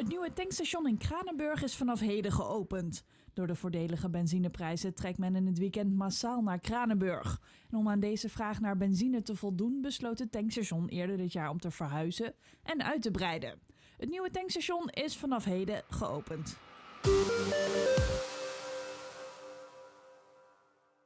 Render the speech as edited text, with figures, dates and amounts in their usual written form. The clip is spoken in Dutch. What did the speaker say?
Het nieuwe tankstation in Kranenburg is vanaf heden geopend. Door de voordelige benzineprijzen trekt men in het weekend massaal naar Kranenburg. En om aan deze vraag naar benzine te voldoen, besloot het tankstation eerder dit jaar om te verhuizen en uit te breiden. Het nieuwe tankstation is vanaf heden geopend.